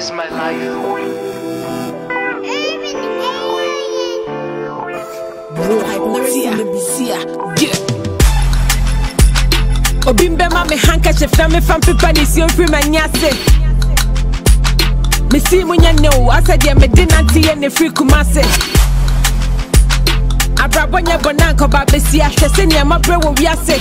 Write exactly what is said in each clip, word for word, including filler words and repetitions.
is my life. Obimbe ma me handkerchief na me fan paper ni si ofri manyase. Me see munya no asa dia me dinanti ye ne free kumase. Abrabonya bonanko ba besi ahwese ne ma bre wo wiase.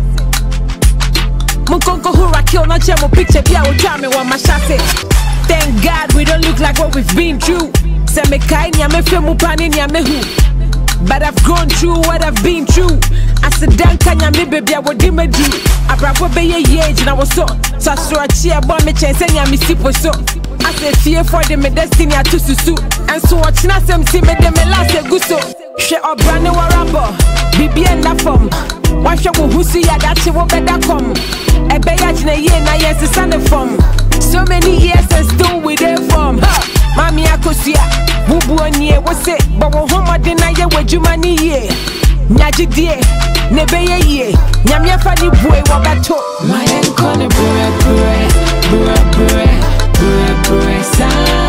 Munkonko hura kill na chemo picture bia wo twa me wa mashase. Thank God we don't look like what we've been through. Se me kai nya me fe mu pani nya me hu. But I've gone through what I've been through. I said, Danka, nya baby, I would do my do. I brought be a age and I was so. So I saw a cheer, but me chance and me see for so. I said, fear for them, my destiny, I to susu. And so watching us, I'm seeing them, my last a gusto. She up brand new rubber, Bibi and that form. Why should we see ya that she will better come? A bayage in a year, na yes, the sun from. So many years and still with their form. Mami, I could see ya. Bubu on ye, what's it? But we're home, I deny you with you money, yeah. Nyaji die, nebe ye ye. Nyamia fani boy, what I told. My uncle, bure, bure, bure, bure, bure, bure, sa.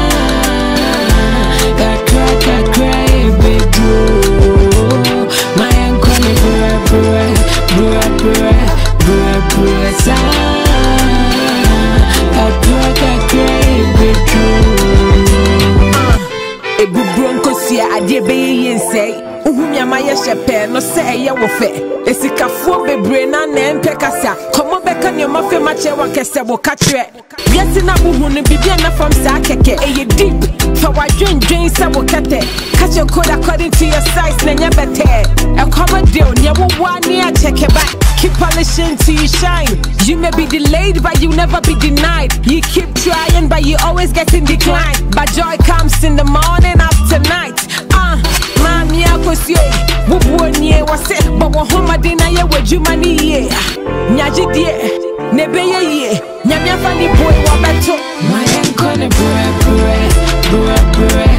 Kakra, kakra, ebe do. My uncle, bure, bure, bure, bure, bure, bure, sa. Kakra, kakra, ebe do. Ebu bronco siya adie be ye yen say. Uhumi amaya shepe no say ye wo fe. Esikafuo bebre na na empe kasa. Komo beka ne ma fe ma che wa kese wo ka kire. Yesi na buhu ne bibia na fam sa keke. Eye deep. Fa wa dwen dwen sa wo kete. Catch your code according to your size na nya bete. E komo deal ne wo wa ne a check back. Keep polishing till you shine. You may be delayed but you never be denied. You keep trying but you always getting declined. But joy comes in the morning after night. Ah, uh, mami akosye. Bubu onye wase. But wo homa dina ye wejuma ni ye. Nyaji die, nebe ye ye. Nyamia fani boy wa beto. My uncle, bure, bure, bure, bure.